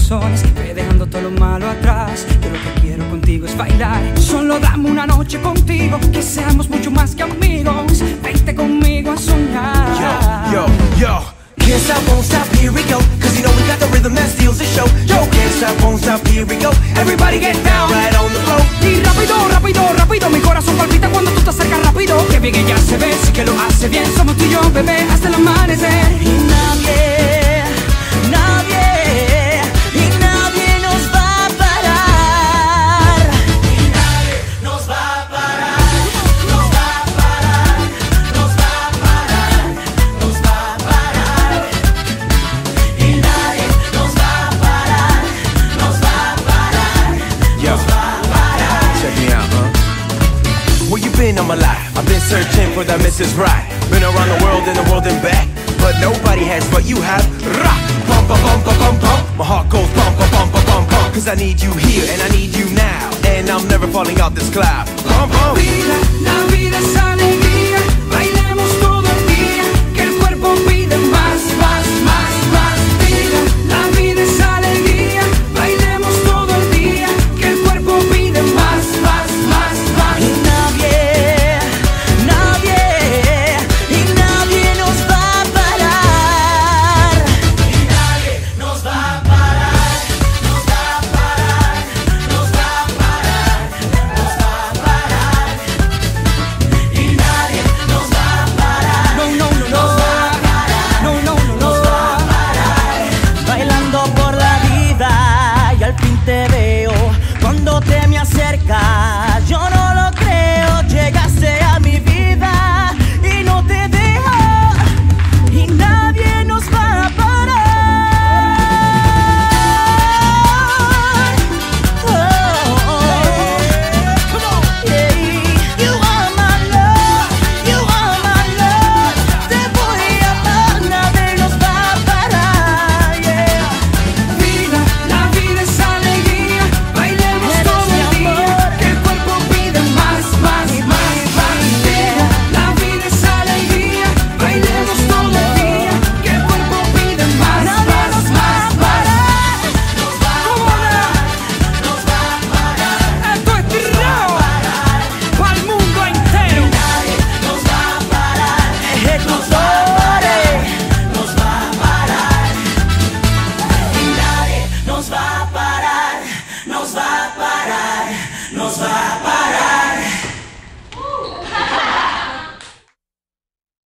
razones, ve dejando todo lo malo atrás. Yo lo que quiero contigo es bailar. Solo dame una noche contigo, que seamos mucho más que amigos. Vente conmigo a soñar. Yo. Can't stop, won't stop, here we go. Cause you know we got the rhythm that steals the show. Yo, can't stop, won't stop, here we go. Everybody get down, right on the floor. Y rápido, rápido, rápido, mi corazón palpita cuando tú te acercas rápido. Que bien ella se ve, sí que lo hace bien. Somos tú y yo, bebé, hasta el amanecer. Y nadie, nadie, y nadie nos va a parar. Y nadie nos va a parar. Nos va a parar. Nos va a parar. Nos va a parar. Y nadie nos va a parar. Nos va a parar. Nos va a parar. Check me out, Where you been all my life? I've been searching for that Mrs. Right. Been around the world and back, but nobody has what you have. Rock, bum, bum, bum, bum, bum, bum. My heart goes bum, bum, bum, bum, bum, bum. Cause I need you here and I need you now, and I'm never falling off this cloud. Bum, bum. La vida es alegría, bailemos todo el día, que el cuerpo pide más, más, más, más. La vida es alegría, bailemos todo el día, que el cuerpo pide más, más, más, más. Y nadie, nadie, y nadie nos va a parar. Y nadie nos va a parar. Nos va a parar. Nos va a parar. Nos va a parar. Y nadie nos va a parar. No, no, no, no. Nos va a parar. No, no, no, no. Nos va a parar. Bailando por la vida y al fin te veo. Cuando te me acercas, yo no lo creo. Llegaste a mi vida y no te dejo. Y nadie nos va a parar. Yeah. You are my love, you are my love. Te voy a amar, nadie nos va a parar. Yeah. Vida, la vida es alegría, bailemos Eres todo mi el día, amor. que el cuerpo pide más, más, más, más. Vida, la vida es alegría, bailemos todo el día, que el cuerpo pide más, Nadie más, nos va más, a más. parar. Nos va a parar. Nos va a parar. Esto es TREO, para el mundo entero. Nadie nos va a parar. Ejecutores. Nos va a parar. Y nadie nos va a parar. Nos va a parar. Nos va a parar.